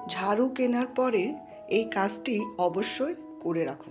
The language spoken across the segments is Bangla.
ঝাড়ু কেনার পরে এই কাজটি অবশ্যই করে রাখুন।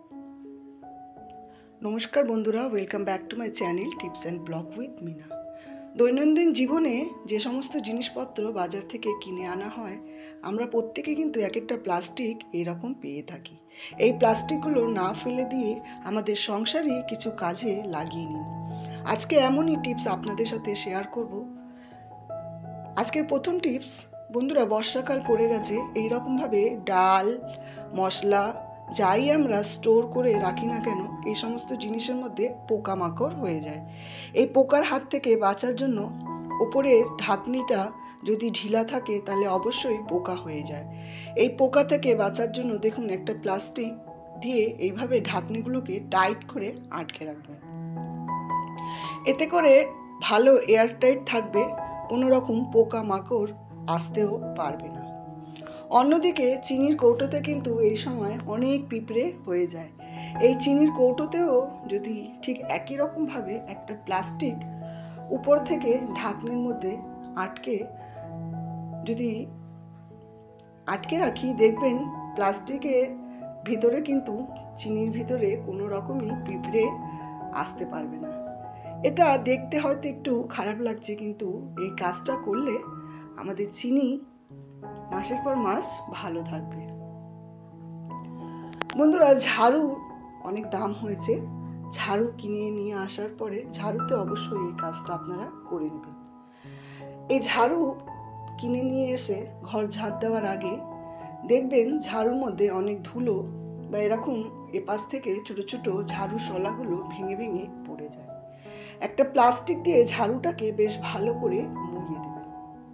নমস্কার বন্ধুরা, welcome back to my channel tips and blog with Mina. দৈনন্দিন জীবনে যে সমস্ত জিনিসপত্র বাজার থেকে কিনে আনা হয়, আমরা প্রত্যেকে কিন্তু এক একটা প্লাস্টিক এরকম পেয়ে থাকি। এই প্লাস্টিকগুলো না ফেলে দিয়ে আমাদের সংসারে কিছু কাজে লাগিয়ে নিন। আজকে এমনই টিপস আপনাদের সাথে শেয়ার করব। আজকের প্রথম টিপস, বন্ধুরা, বর্ষাকাল পড়ে গেছে, এইরকমভাবে ডাল, মশলা যাই আমরা স্টোর করে রাখি না কেন, এই সমস্ত জিনিসের মধ্যে পোকামাকড় হয়ে যায়। এই পোকার হাত থেকে বাঁচার জন্য ওপরের ঢাকনিটা যদি ঢিলা থাকে তাহলে অবশ্যই পোকা হয়ে যায়। এই পোকা থেকে বাঁচার জন্য দেখুন, একটা প্লাস্টিক দিয়ে এইভাবে ঢাকনিগুলোকে টাইট করে আটকে রাখবেন। এতে করে ভালো এয়ারটাইট থাকবে, কোনো রকম পোকামাকড় আসতেও পারবে না। অন্যদিকে চিনির কৌটোতে কিন্তু এই সময় অনেক পিঁপড়ে হয়ে যায়। এই চিনির কৌটোতেও যদি ঠিক একই রকমভাবে একটা প্লাস্টিক উপর থেকে ঢাকনির মধ্যে আটকে রাখি, দেখবেন প্লাস্টিকের ভিতরে কিন্তু চিনির ভিতরে কোনো রকমই পিঁপড়ে আসতে পারবে না। এটা দেখতে হয়তো একটু খারাপ লাগছে, কিন্তু এই কাজটা করলে আমাদের চিনি মাসের পর মাস ভালো থাকবে। বন্ধুরা, ঝাড়ু অনেক দাম হয়েছে। ঝাড়ু কিনে নিয়ে আসার পরে ঝাড়ুতে অবশ্যই এই কাজটা আপনারা করে নেবেন। এই ঝাড়ু কিনে নিয়ে এসে ঘর ঝাড় দেওয়ার আগে দেখবেন ঝাড়ুর মধ্যে অনেক ধুলো বা এরকম এপাশ থেকে ছোট ছোট ঝাড়ু শলাগুলো ভেঙে ভেঙে পড়ে যায়। একটা প্লাস্টিক দিয়ে ঝাড়ুটাকে বেশ ভালো করে মুড়িয়ে দেবেন।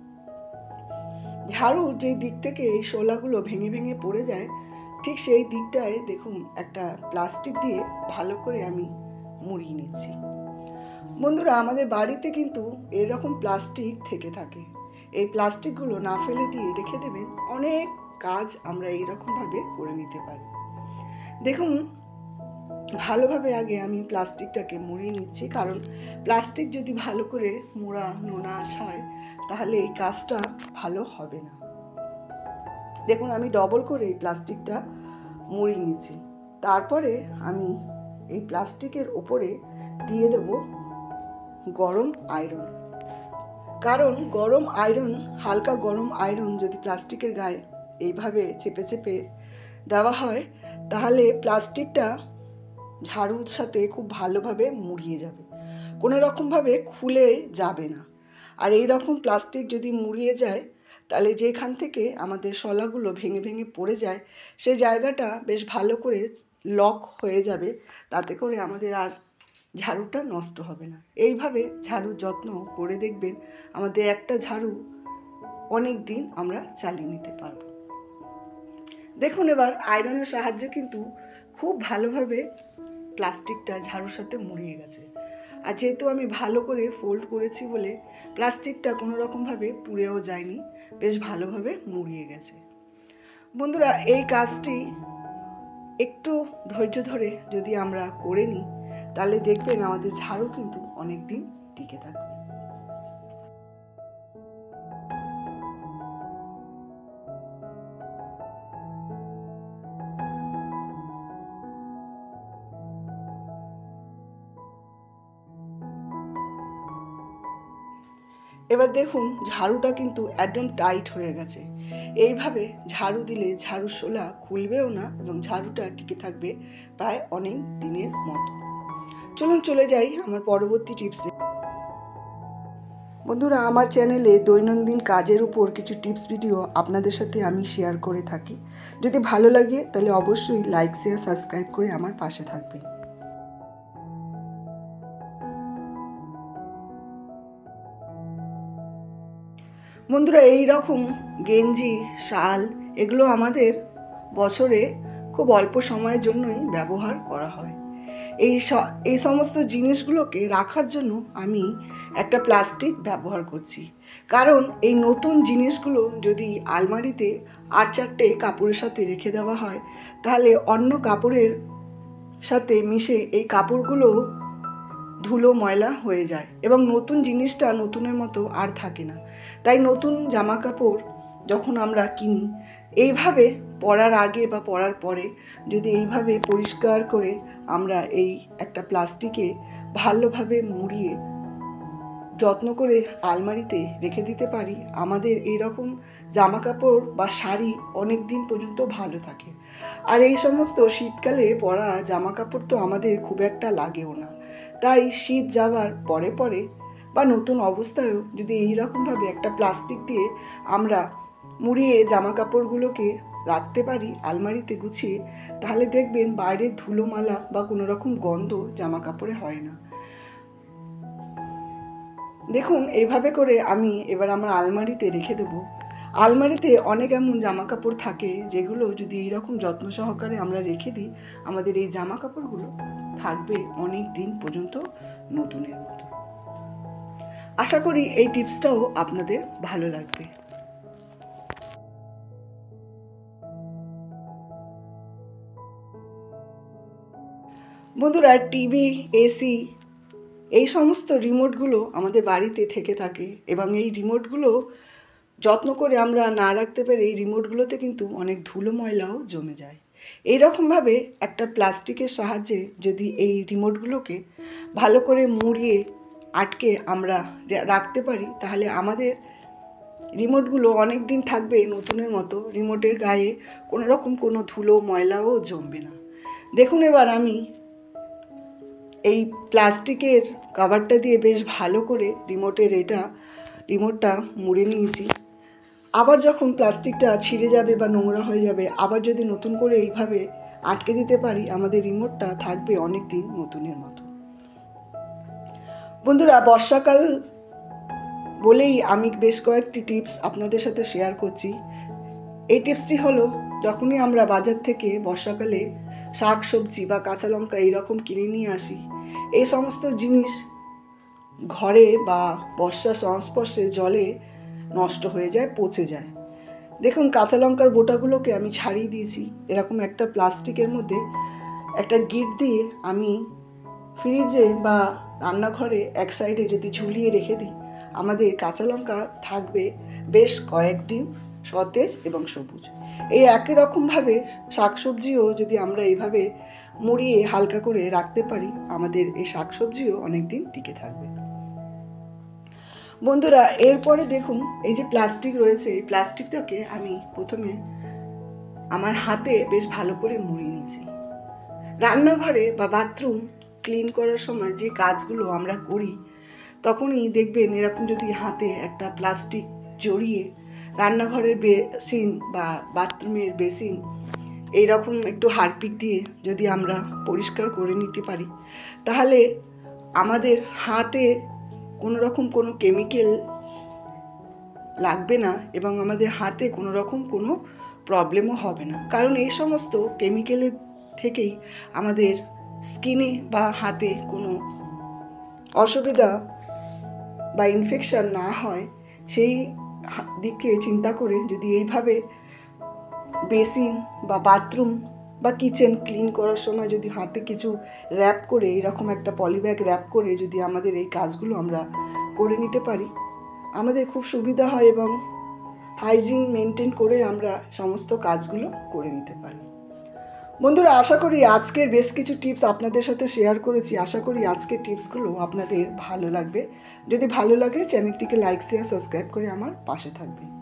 ঝাড়ুর যে দিক থেকে এই শলাগুলো ভেঙে ভেঙে পড়ে যায়, ঠিক সেই দিকটায় দেখুন একটা প্লাস্টিক দিয়ে ভালো করে আমি মুড়িয়ে নিচ্ছি। বন্ধুরা, আমাদের বাড়িতে কিন্তু এরকম প্লাস্টিক থেকে থাকে। এই প্লাস্টিকগুলো না ফেলে দিয়ে রেখে দেবেন, অনেক কাজ আমরা এইরকমভাবে করে নিতে পারি। দেখুন, ভালোভাবে আগে আমি প্লাস্টিকটাকে মুড়িয়ে নিচ্ছি, কারণ প্লাস্টিক যদি ভালো করে মোড়ানো না হয় তাহলে এই কাজটা ভালো হবে না। দেখুন, আমি ডবল করে এই প্লাস্টিকটা মুড়িয়ে নিচ্ছি। তারপরে আমি এই প্লাস্টিকের ওপরে দিয়ে দেব গরম আয়রন। কারণ হালকা গরম আয়রন যদি প্লাস্টিকের গায়ে এইভাবে চেপে চেপে দেওয়া হয় তাহলে প্লাস্টিকটা ঝাড়ুর সাথে খুব ভালোভাবে মুড়িয়ে যাবে, কোনো রকমভাবে খুলে যাবে না। আর এই রকম প্লাস্টিক যদি মুড়িয়ে যায় তাহলে যেখান থেকে আমাদের শলাগুলো ভেঙে ভেঙে পড়ে যায় সেই জায়গাটা বেশ ভালো করে লক হয়ে যাবে, তাতে করে আমাদের আর ঝাড়ুটা নষ্ট হবে না। এইভাবে ঝাড়ুর যত্ন করে দেখবেন, আমাদের একটা ঝাড়ু অনেক দিন আমরা চালিয়ে নিতে পারবো। দেখুন, এবার আয়রনের সাহায্যে কিন্তু খুব ভালোভাবে প্লাস্টিকটা ঝাড়ুর সাথে মুড়িয়ে গেছে। আর যেহেতু আমি ভালো করে ফোল্ড করেছি বলে প্লাস্টিকটা কোনো রকমভাবে পুড়েও যায়নি, বেশ ভালোভাবে মুড়িয়ে গেছে। বন্ধুরা, এই কাজটি একটু ধৈর্য ধরে যদি আমরা করে নিই তাহলে দেখবেন আমাদের ঝাড়ু কিন্তু অনেক দিন টিকে থাকবে। এবার দেখুন, ঝাড়ুটা কিন্তু একদম টাইট হয়ে গেছে। এইভাবে ঝাড়ু দিলে ঝাড়ুর শোলা খুলবেও না এবং ঝাড়ুটা টিকে থাকবে প্রায় অনেক দিনের মতো। চলুন চলে যাই আমার পরবর্তী টিপসে। বন্ধুরা, আমার চ্যানেলে দৈনন্দিন কাজের উপর কিছু টিপস ভিডিও আপনাদের সাথে আমি শেয়ার করে থাকি। যদি ভালো লাগে তাহলে অবশ্যই লাইক, শেয়ার, সাবস্ক্রাইব করে আমার পাশে থাকবেন। বন্ধুরা, এই রকম গেঞ্জি, শাল এগুলো আমাদের বছরে খুব অল্প সময়ের জন্যই ব্যবহার করা হয়। এই সমস্ত জিনিসগুলোকে রাখার জন্য আমি একটা প্লাস্টিক ব্যবহার করছি। কারণ এই নতুন জিনিসগুলো যদি আলমারিতে 8-4টে কাপড়ের সাথে রেখে দেওয়া হয় তাহলে অন্য কাপড়ের সাথে মিশে এই কাপড়গুলো ধুলো ময়লা হয়ে যায় এবং নতুন জিনিসটা নতুনের মতো আর থাকে না। তাই নতুন জামা কাপড় যখন আমরা কিনি, এইভাবে পরার আগে বা পরার পরে যদি এইভাবে পরিষ্কার করে আমরা এই একটা প্লাস্টিকে ভালোভাবে মুড়িয়ে যত্ন করে আলমারিতে রেখে দিতে পারি, আমাদের এইরকম জামা কাপড় বা শাড়ি অনেক দিন পর্যন্ত ভালো থাকে। আর এই সমস্ত শীতকালে পরা জামা কাপড় তো আমাদের খুব একটা লাগেও না, তাই শীত যাওয়ার পরে পরে বা নতুন অবস্থায়ও যদি এইরকমভাবে একটা প্লাস্টিক দিয়ে আমরা মুড়িয়ে জামা কাপড়গুলোকে রাখতে পারি আলমারিতে গুছিয়ে, তাহলে দেখবেন বাইরের ধুলোমালা বা কোনো রকম গন্ধ জামা কাপড়ে হয় না। দেখুন, এইভাবে করে আমি এবার আমার আলমারিতে রেখে দেবো। আলমারিতে অনেক এমন জামা কাপড় থাকে যেগুলো যদি এইরকম যত্ন সহকারে আমরা রেখে দিই, আমাদের এই জামা কাপড়গুলো থাকবে অনেক দিন পর্যন্ত নতুনের মতো। আশা করি এই টিপসটাও আপনাদের ভালো লাগবে। বন্ধুরা, টিভি, এসি এই সমস্ত রিমোটগুলো আমাদের বাড়িতে থেকে থাকে এবং এই রিমোটগুলো যত্ন করে আমরা না রাখতে পেরে এই রিমোটগুলোতে কিন্তু অনেক ধুলো ময়লাও জমে যায়। এইরকমভাবে একটা প্লাস্টিকের সাহায্যে যদি এই রিমোটগুলোকে ভালো করে মুড়িয়ে আটকে আমরা রাখতে পারি, তাহলে আমাদের রিমোটগুলো অনেক দিন থাকবে নতুনের মতো। রিমোটের গায়ে কোনো রকম কোনো ধুলো ময়লাও জমবে না। দেখুন, এবার আমি এই প্লাস্টিকের কভারটা দিয়ে বেশ ভালো করে রিমোটটা মুড়ে নিয়েছি। আবার যখন প্লাস্টিকটা ছিঁড়ে যাবে বা নোংরা হয়ে যাবে, আবার যদি নতুন করে এইভাবে আটকে দিতে পারি, আমাদের রিমোটটা থাকবে অনেক দিন নতুনের মতো। বন্ধুরা, বর্ষাকাল বলেই আমি বেশ কয়েকটি টিপস আপনাদের সাথে শেয়ার করছি। এই টিপসটি হলো, যখনই আমরা বাজার থেকে বর্ষাকালে শাক সবজি বা কাঁচা লঙ্কা এইরকম কিনে নিয়ে আসি, এই সমস্ত জিনিস ঘরে বা বর্ষার সংস্পর্শে জলে নষ্ট হয়ে যায়, পচে যায়। দেখুন, কাঁচা লঙ্কার বোটাগুলোকে আমি ছাড়িয়ে দিয়েছি। এরকম একটা প্লাস্টিকের মধ্যে একটা গিট দিয়ে আমি ফ্রিজে বা রান্নাঘরে এক সাইডে যদি ঝুলিয়ে রেখে দিই, আমাদের কাঁচা লঙ্কা থাকবে বেশ কয়েকদিন সতেজ এবং সবুজ। এই একই রকমভাবে শাকসবজিও যদি আমরা এইভাবে মুড়িয়ে হালকা করে রাখতে পারি, আমাদের এই শাকসবজিও অনেক দিন টিকে থাকবে। বন্ধুরা, এরপরে দেখুন, এই যে প্লাস্টিক রয়েছে, এই প্লাস্টিকটাকে আমি প্রথমে আমার হাতে বেশ ভালো করে মুড়িয়ে নিয়েছি। রান্নাঘরে বা বাথরুম ক্লিন করার সময় যে কাজগুলো আমরা করি, তখনই দেখবেন এরকম যদি হাতে একটা প্লাস্টিক জড়িয়ে রান্নাঘরের বেসিন বা বাথরুমের বেসিন এইরকম একটু হারপিক দিয়ে যদি আমরা পরিষ্কার করে নিতে পারি, তাহলে আমাদের হাতে কোনো রকম কোনো কেমিক্যাল লাগবে না এবং আমাদের হাতে কোনো রকম কোনো প্রবলেমও হবে না। কারণ এই সমস্ত কেমিক্যালের থেকেই আমাদের স্কিনে বা হাতে কোনো অসুবিধা বা ইনফেকশন না হয়, সেই দিকে চিন্তা করে যদি এইভাবে বেসিন বা বাথরুম বা কিচেন ক্লিন করার সময় যদি হাতে কিছু র্যাপ করে, এরকম একটা পলিব্যাগ র্যাপ করে যদি আমাদের এই কাজগুলো আমরা করে নিতে পারি, আমাদের খুব সুবিধা হয় এবং হাইজিন মেনটেন করে আমরা সমস্ত কাজগুলো করে নিতে পারি। বন্ধুরা, আশা করি আজকের বেশ কিছু টিপস আপনাদের সাথে শেয়ার করেছি। আশা করি আজকের টিপসগুলো আপনাদের ভালো লাগবে। যদি ভালো লাগে, চ্যানেলটিকে লাইক, শেয়ার, সাবস্ক্রাইব করে আমার পাশে থাকবেন।